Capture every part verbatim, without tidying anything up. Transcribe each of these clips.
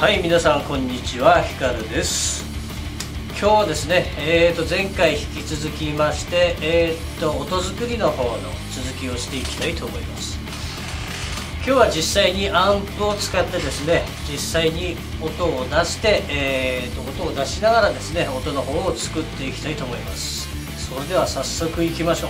はい、皆さんこんにちは、ひかるです。今日はですね、えー、と前回引き続きまして、えー、と音作りの方の続きをしていきたいと思います。今日は実際にアンプを使ってですね、実際に音を出して、えー、と音を出しながらですね、音の方を作っていきたいと思います。それでは早速いきましょう。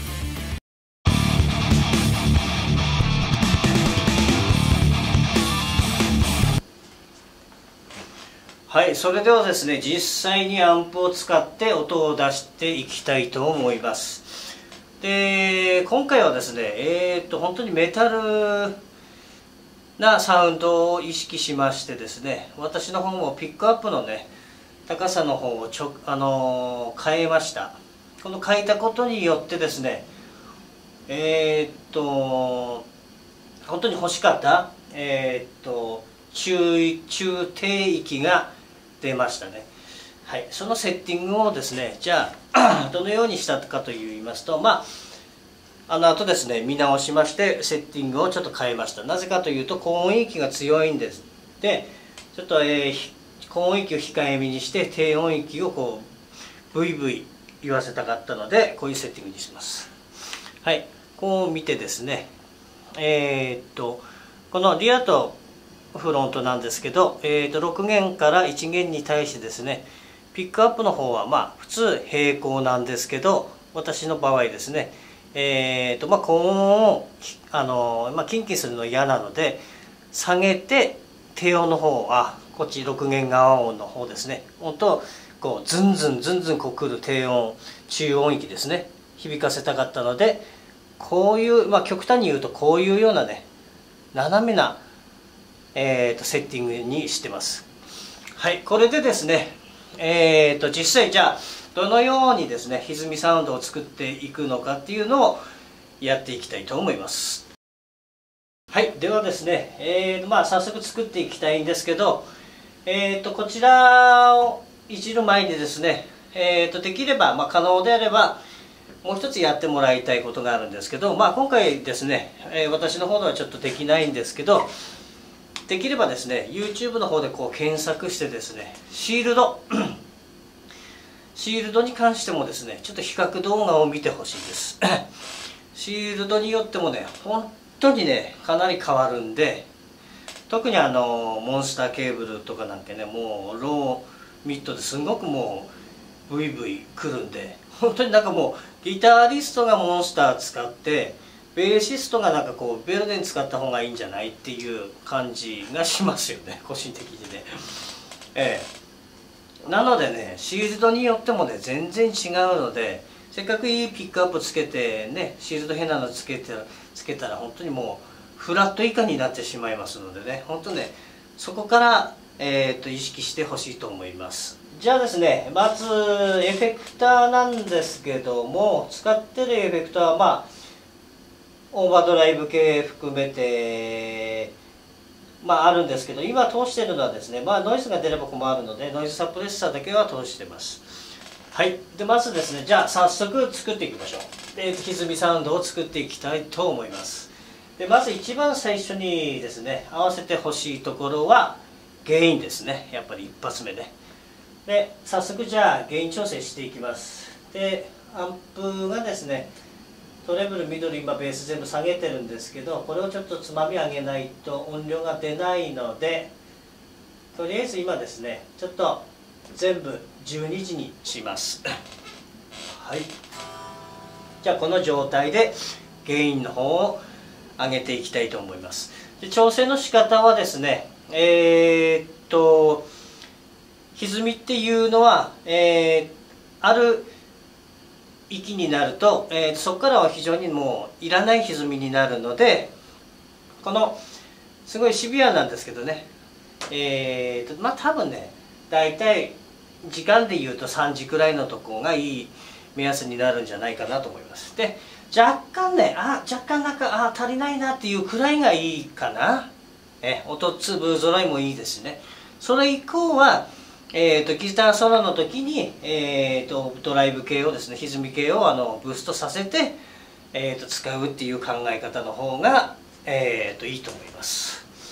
はい、それではですね、実際にアンプを使って音を出していきたいと思います。で、今回はですね、えー、と本当にメタルなサウンドを意識しましてですね、私の方もピックアップのね、高さの方をちょ、あのー、変えました。この変えたことによってですね、えー、っと本当に欲しかった、えー、っと中中低域が出ましたね。はい、そのセッティングをですね、じゃあどのようにしたかといいますと、まああの後ですね、見直しましてセッティングをちょっと変えました。なぜかというと高音域が強いんです。でちょっと、えー、高音域を控えめにして低音域をこうブイブイ言わせたかったので、こういうセッティングにします。はい、こう見てですね、えー、っとこのリアとフロントなんですけど、えー、とろく弦からいち弦に対してですね、ピックアップの方はまあ普通平行なんですけど、私の場合ですね、えーとまあ、高音をあの、まあ、キンキンするの嫌なので下げて、低音の方はこっちろく弦側音の方ですね、音とこうズンズンズンズンこう来る低音中音域ですね、響かせたかったので、こういう、まあ、極端に言うとこういうようなね、斜めなえー、とセッティングにしてます。はい、これでですね、えー、と実際じゃあどのようにですね歪みサウンドを作っていくのかっていうのをやっていきたいと思います。はい、ではですね、えーとまあ、早速作っていきたいんですけど、えー、とこちらをいじる前にですね、えー、とできれば、まあ、可能であればもう一つやってもらいたいことがあるんですけど、まあ、今回ですね、えー、私の方ではちょっとできないんですけど、できればですね YouTube の方でこう検索してですね、シールドシールドに関してもですねちょっと比較動画を見てほしいですシールドによってもね本当にねかなり変わるんで、特にあのモンスターケーブルとかなんてね、もうローミッドですごくもうブイブイくるんで、本当になんかもうギタリストがモンスター使ってベーシストがなんかこうベルデン使った方がいいんじゃないっていう感じがしますよね、個人的にね。ええ、なのでねシールドによってもね全然違うので、せっかくいいピックアップつけてね、シールド変なのつけてつけたら本当にもうフラット以下になってしまいますのでね、本当ねそこから、えー、と意識してほしいと思います。じゃあですね、まずエフェクターなんですけども、使ってるエフェクターはまあオーバードライブ系含めて、まあ、あるんですけど、今通してるのはですね、まあ、ノイズが出れば困るのでノイズサプレッサーだけは通してます。はい、でまずですね、じゃあ早速作っていきましょう。で歪みサウンドを作っていきたいと思います。でまず一番最初にですね合わせてほしいところはゲインですね、やっぱり一発目ね。で早速じゃあゲイン調整していきます。でアンプがですねトレブル、ミドル、今ベース全部下げてるんですけど、これをちょっとつまみ上げないと音量が出ないので、とりあえず今ですねちょっと全部じゅうにじにしますはい、じゃあこの状態でゲインの方を上げていきたいと思います。で調整の仕方はですね、えー、っと歪みっていうのは、えー、ある域になると、えー、そこからは非常にもういらない歪みになるので、このすごいシビアなんですけどね、えーとまあ多分ね大体時間でいうとさんじくらいのとこがいい目安になるんじゃないかなと思います。で若干ねあ若干なんかあ足りないなっていうくらいがいいかな。え音粒揃いもいいですね。それ以降はえーとギターソロの時に、えーとドライブ系をですね、歪み系をあのブーストさせて、えーと使うっていう考え方の方が、えーといいと思います。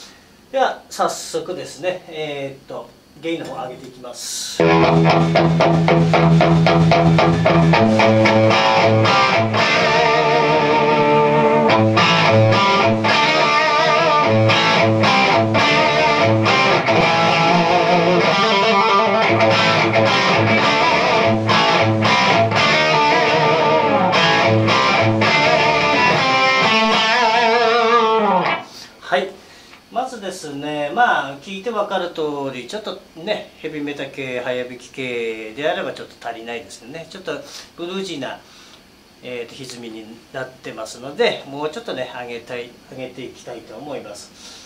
では早速ですね、えー、っとゲインの方を上げていきます。はい、まずですね、まあ聞いて分かる通りちょっとねヘビメタ系早弾き系であればちょっと足りないですよね。ちょっとブルージーな、えー、と歪みになってますので、もうちょっとね上げたい上げていきたいと思います。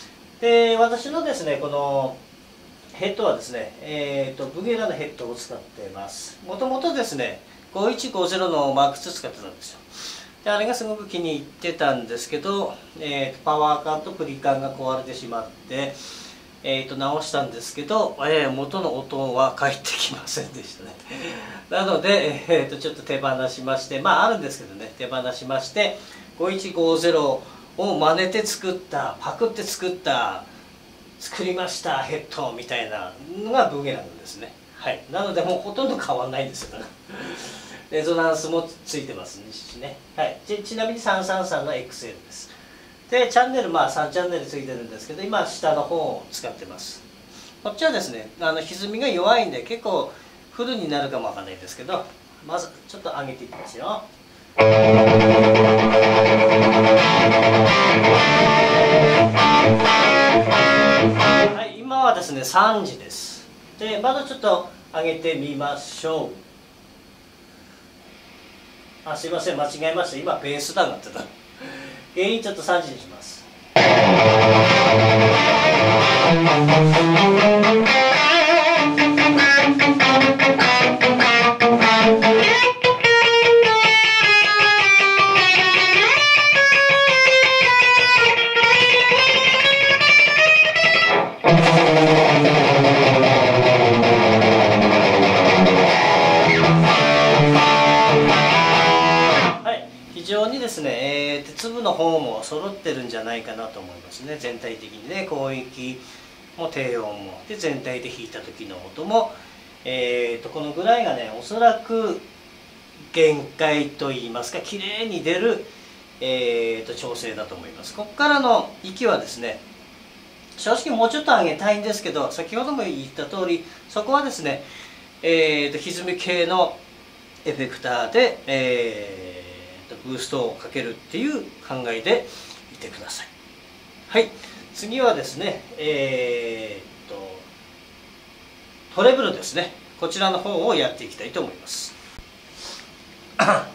で私のですねこのヘッドはですね、えー、とブゲラのヘッドを使っています。もともとですねごいちごゼロのマークツー使ってたんですよ。であれがすごく気に入ってたんですけど、えー、パワー管とプリ管が壊れてしまって、えー、と直したんですけど、えー、元の音は返ってきませんでしたね。なので、えー、とちょっと手放しまして、まああるんですけどね、手放しましてごいちごゼロを真似て作ったパクって作った作りましたヘッドみたいなのがブーゲランなんですね。はい、なのでもうほとんど変わんないんですよね。レゾナンスもついてますしね。はい、ち, ちなみにさんさんさんの エックスエル です。でチャンネルまあさんチャンネルついてるんですけど、今下の方を使ってます。こっちはですねあの歪みが弱いんで結構フルになるかもわかんないですけど、まずちょっと上げていきますよ。はい、今はですねさんじです。でまだちょっと上げてみましょう。あ、すいません、間違えました。今ベース段になってた。原因ちょっとさんじにします。非常にですね、えー、粒の方も揃ってるんじゃないかなと思いますね。全体的にね、広域も低音もで全体で弾いた時の音も、えー、とこのぐらいがねおそらく限界といいますか綺麗に出る、えー、と調整だと思います。ここからの息はですね正直もうちょっと上げたいんですけど、先ほども言った通りそこはですね、えー、と歪み系のエフェクターで、えーブーストをかけるっていう考えでいてください。はい、次はですね、えー、っとトレブルですね。こちらの方をやっていきたいと思います。はい、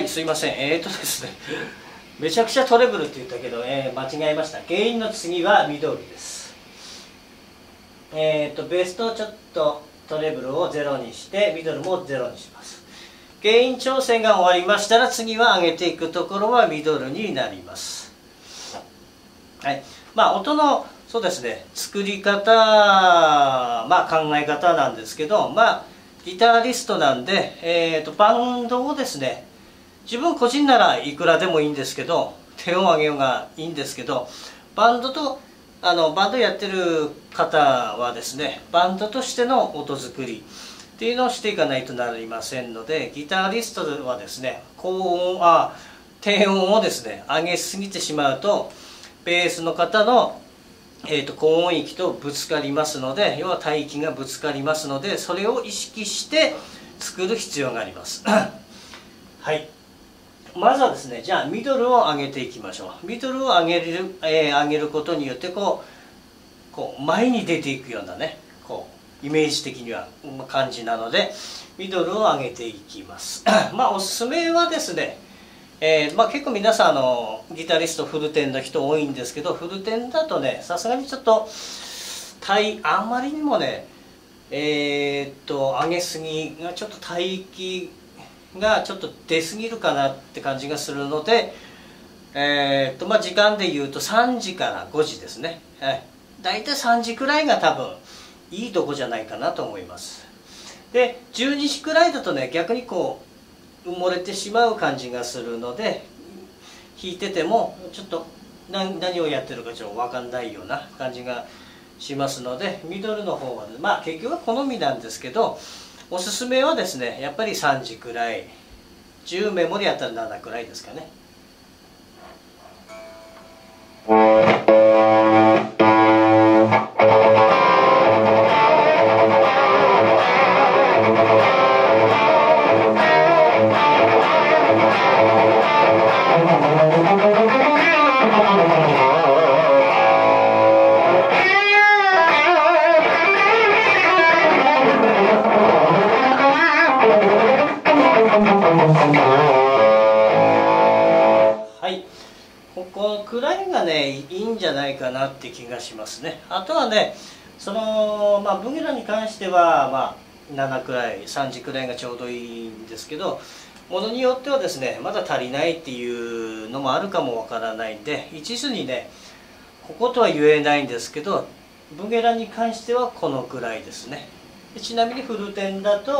すいません。えー、っとですね、めちゃくちゃトレブルって言ったけど、えー、間違えました。原因の次はミドルです。えー、っとベースとちょっとトレブルをゼロにしてミドルもゼロにします。原因調整が終わりましたら次は上げていくところはミドルになります。はい、まあ音のそうですね作り方、まあ考え方なんですけど、まあギタリストなんで、えー、とバンドをですね自分個人ならいくらでもいいんですけど手を上げようがいいんですけど、バンドとあのバンドやってる方はですねバンドとしての音作りっていうのをしていかないとなりませんので、ギタリストはですね高音あ低音をですね上げすぎてしまうとベースの方の、えー、と高音域とぶつかりますので、要は帯域がぶつかりますので、それを意識して作る必要があります。はい、まずはですねじゃあミドルを上げていきましょう。ミドルを上げる、えー、上げることによってこうこう前に出ていくようなねこうイメージ的には感じなのでミドルを上げていきます。まあおすすめはですね、えーまあ、結構皆さんあのギタリストフルテンの人多いんですけど、フルテンだとねさすがにちょっと体あんまりにもねえー、っと上げすぎがちょっと帯域がちょっと出すぎるかなって感じがするので、えー、っとまあ時間でいうとさんじからごじですね。はい、だいたいさんじくらいが多分いいとこじゃないかなと思います。でじゅうにじくらいだとね逆にこう埋もれてしまう感じがするので、弾いててもちょっと何何をやってるかちょっと分かんないような感じがしますので、ミドルの方は、ね、まあ結局は好みなんですけど、おすすめはですねやっぱりさんじくらい、じゅうメモリやったらななくらいですかね。はい、ここくらいがねいいんじゃないかなって気がしますね。あとはね、そのまあブギラに関してはまあななくらい、さんじくらいがちょうどいいんですけど、ものによってはですねまだ足りないっていうのもあるかもわからないんで、一途にねこことは言えないんですけど、ブゲラに関してはこのくらいですね。ちなみにフルテンだとちょ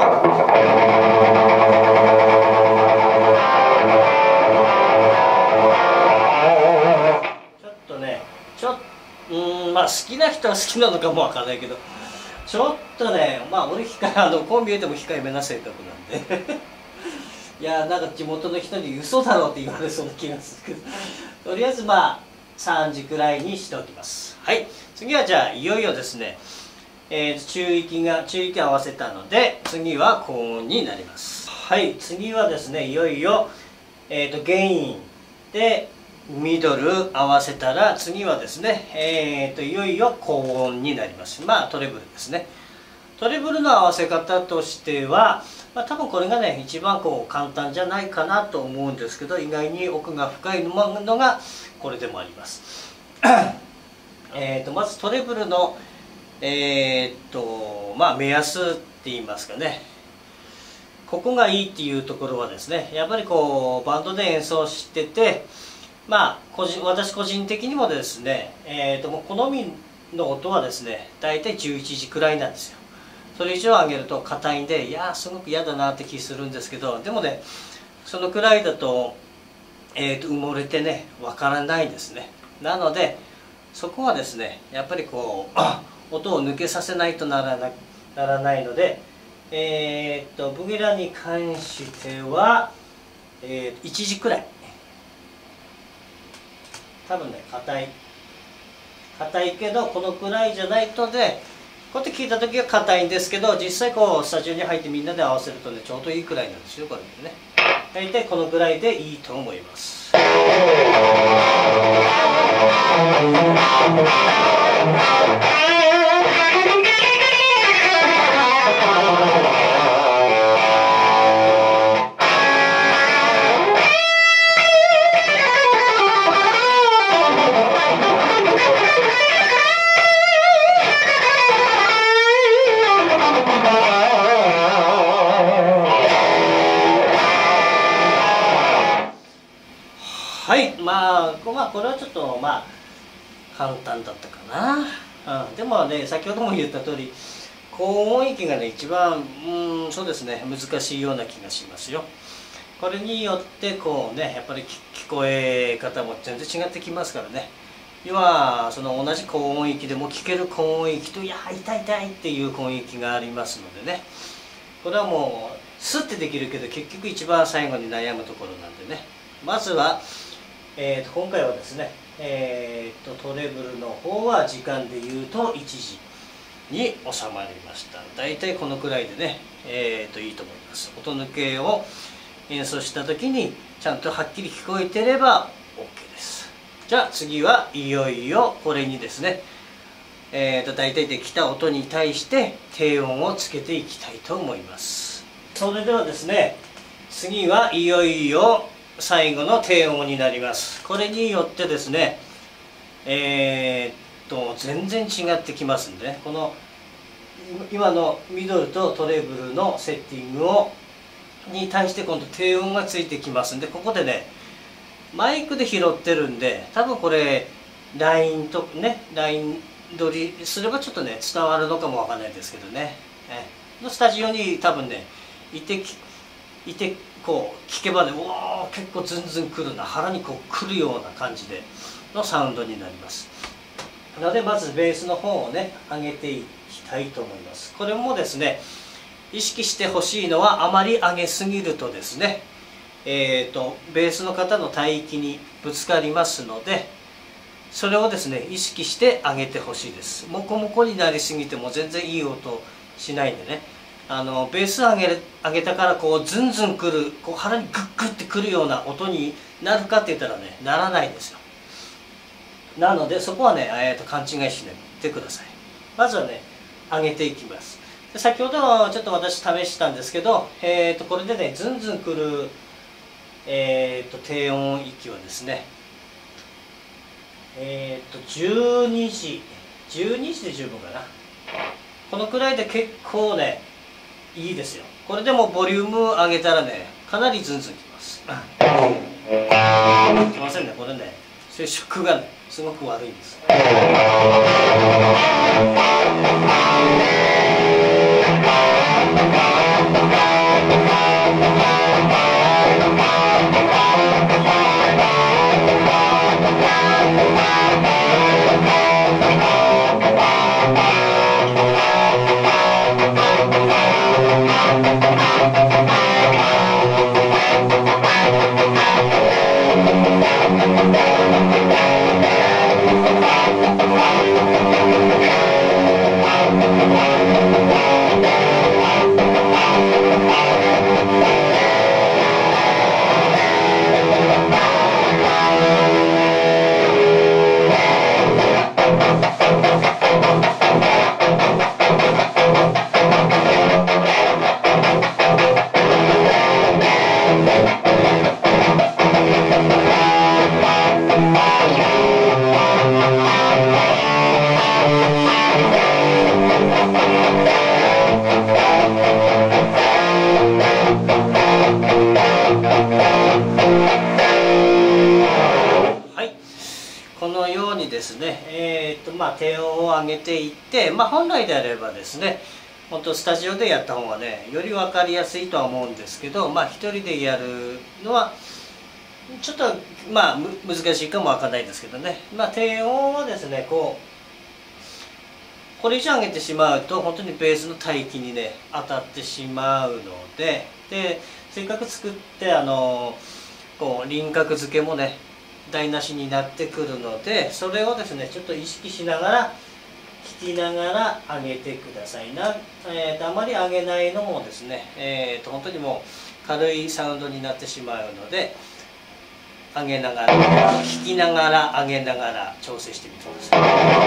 っとね、ちょっとうんまあ好きな人は好きなのかもわかんないけど、ちょっとね、まあ俺控えあのこう見えても控えめな性格なんでいやなんか地元の人に嘘だろうって言われそうな気がするけど、とりあえずまあさんじくらいにしておきます。はい、次はじゃあいよいよですね、えー、中域が中域合わせたので次は高音になります。はい、次はですねいよいよ、えー、とゲインでミドル合わせたら次はですね、えー、といよいよ高音になります。まあトレブルですね。トレブルの合わせ方としては、まあ、多分これがね一番こう簡単じゃないかなと思うんですけど、意外に奥が深いのがこれでもありますえとまずトレブルのえー、っとまあ目安って言いますかね、ここがいいっていうところはですね、やっぱりこうバンドで演奏してて、まあ個人私個人的にもですね、えー、っともう好みの音はですね大体じゅういちじくらいなんですよ。それ以上上げると硬いんで、いやーすごく嫌だなって気するんですけど、でもねそのくらいだと,、えー、と埋もれてねわからないですね。なのでそこはですねやっぱりこう音を抜けさせないとならなならないので、えー、っとブギラに関しては、えー、いちじくらい、多分ね硬い硬いけどこのくらいじゃないとね、こうやって聞いた時は硬いんですけど、実際こうスタジオに入ってみんなで合わせるとねちょうどいいくらいなんですよ。これでね大体このくらいでいいと思います。はい、まあ、まあ、これはちょっとまあ簡単だったかな、うん、でもね先ほども言った通り高音域がね一番うんそうですね難しいような気がしますよ。これによってこうねやっぱり聞こえ方も全然違ってきますからね。要はその同じ高音域でも聞ける高音域といや痛い痛いっていう高音域がありますのでね、これはもうスッてできるけど結局一番最後に悩むところなんでね、まずはえー、と今回はですね、えー、とトレブルの方は時間で言うといちじに収まりました。だいたいこのくらいでね、えー、といいと思います。音抜けを演奏した時にちゃんとはっきり聞こえてれば OK です。じゃあ次はいよいよこれにですね、えー、と大体できた音に対して低音をつけていきたいと思います。それではですね、次はいよいよ最後の低音になります。これによってですね、えー、っと全然違ってきますんでね、この今のミドルとトレブルのセッティングをに対して今度低音がついてきますんで、ここでねマイクで拾ってるんで多分これラインとねライン取りすればちょっとね伝わるのかもわかんないですけどね、えのスタジオに多分ねいていてこう聞けばね、おお結構ズンズンくるな、腹にこうくるような感じでのサウンドになります。なのでまずベースの方をね上げていきたいと思います。これもですね意識してほしいのは、あまり上げすぎるとですねえーとベースの方の帯域にぶつかりますので、それをですね意識して上げてほしいです。モコモコになりすぎても全然いい音しないんでね、あのベース上げる上げたからこうズンズンくる、こう腹にグッグッてくるような音になるかって言ったらねならないんですよ。なのでそこはね、えー、と勘違いしないでください。まずはね上げていきます。で先ほどちょっと私試したんですけど、えー、とこれでねズンズンくる、えー、と低音域はですねえー、とじゅうにじじゅうにじで十分かな。このくらいで結構ねいいですよ。これでもボリューム上げたらねかなりズンズンきます。きませんね、これね接触がねすごく悪いんです。このようにですね、えーとまあ、低音を上げていって、まあ、本来であればですね本当スタジオでやった方がねより分かりやすいとは思うんですけど、まあ、一人でやるのはちょっとまあ難しいかもわかんないですけどね、まあ、低音はですねこうこれ以上上げてしまうと本当にベースの帯域にね当たってしまうので、でせっかく作ってあのこう輪郭付けもね台無しになってくるので、それをですねちょっと意識しながら弾きながら上げてくださいな。えー、とあまり上げないのもですね、えー、と本当にもう軽いサウンドになってしまうので、上げながら弾きながら上げながら調整してみてくださ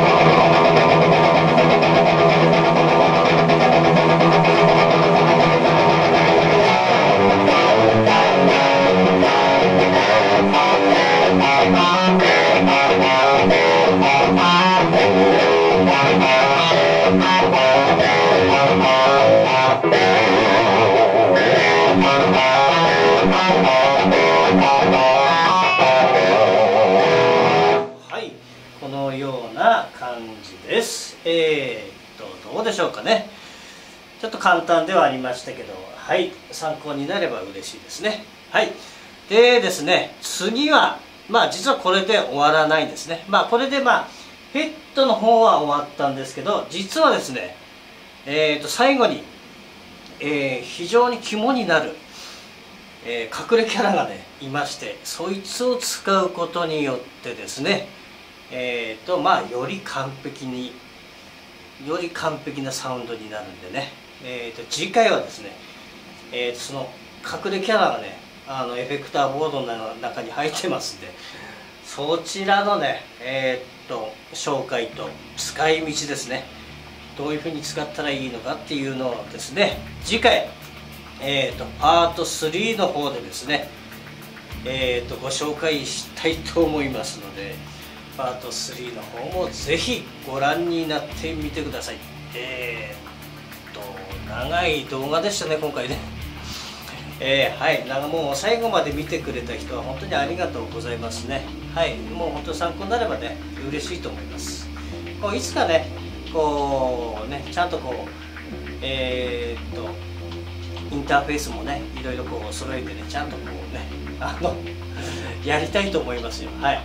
はい、このような感じです。えー、っとどうでしょうかね。ちょっと簡単ではありましたけど、はい、参考になれば嬉しいですね。はい。でですね、次はまあ実はこれで終わらないんですね。まあこれでまあヘッドの方は終わったんですけど、実はですね、えー、と最後に、えー、非常に肝になる、えー、隠れキャラがねいまして、そいつを使うことによってですね、えーとまあより完璧により完璧なサウンドになるんでね、えー、と次回はですね、えー、とその隠れキャラがねあのエフェクターボードの中に入ってますんで、そちらのねえー、っと紹介と使い道ですね、どういうふうに使ったらいいのかっていうのをですね次回、えー、とパートスリーの方でですね、えー、とご紹介したいと思いますので、パートスリーの方もぜひご覧になってみてください。えー、っと長い動画でしたね今回ね。えー、はいなんかもう最後まで見てくれた人は本当にありがとうございますね。はいもう本当参考になればね嬉しいと思います。こういつかねこうねちゃんとこうえー、っとインターフェースもねいろいろこう揃えてねちゃんとこうねあのやりたいと思いますよ。はい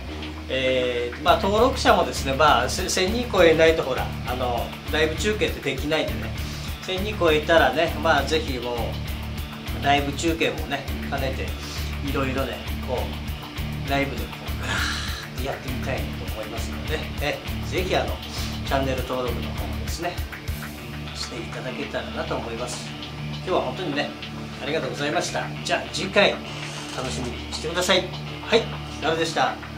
えーまあ、登録者もですね、まあ、せせんにん超えないとほらあのライブ中継ってできないんでね、せんにん超えたらね、まあ、ぜひもうライブ中継もね兼ねていろいろねこうライブでこうガーッてやってみたいと思いますので、えぜひあのチャンネル登録の方もですねしていただけたらなと思います。今日は本当にねありがとうございました。じゃあ次回楽しみにしてください。はい、なるでした。